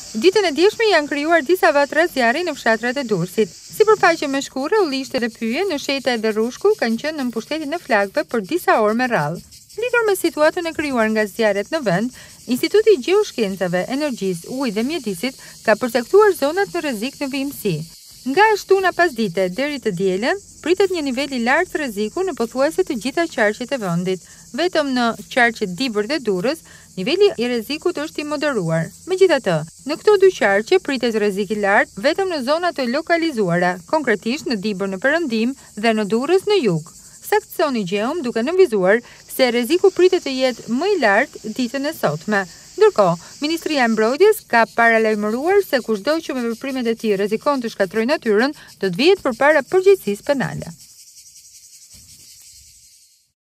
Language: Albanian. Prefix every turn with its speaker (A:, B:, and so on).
A: Ditën e djeshme janë krijuar disa vatra zjarri në fshatrat e Durrësit. Sipërfaqe me shkurre, ullishte dhe pyje në sheta dhe rrushku kanë qenë në mbushtetin e flakëve për disa orë me radhë. Lidhur me situatën e krijuar nga zjarret në vend, Instituti i Gjeoshkencave, Energjisë, Ujit dhe Mjedisit ka përcaktuar zonat në rrezik në vijimësi. Nga e shtuna pasdite deri të dielën, pritet një nivel i lartë rreziku në pothuajse të gjitha qarqet e vendit. Vetëm në qarqet Dibër dhe Durrës, niveli i rrezikut është i moderuar. Megjithatë, në këto dy qarqe pritet rrezik i lartë vetëm në zona të lokalizuara, konkretisht në Dibër në perëndim dhe në Durrës në jug. Saktëson IGJEUM duke nënvizuar se rreziku pritet të jetë më i lartë ditën e sotme. Ndërkohë, Ministria e Mbrojtjes ka paralajmëruar se kushdo që me veprimet e tij rrezikon të shkatërrojë natyrën, do të vihet përpara përgjegjësisë penale.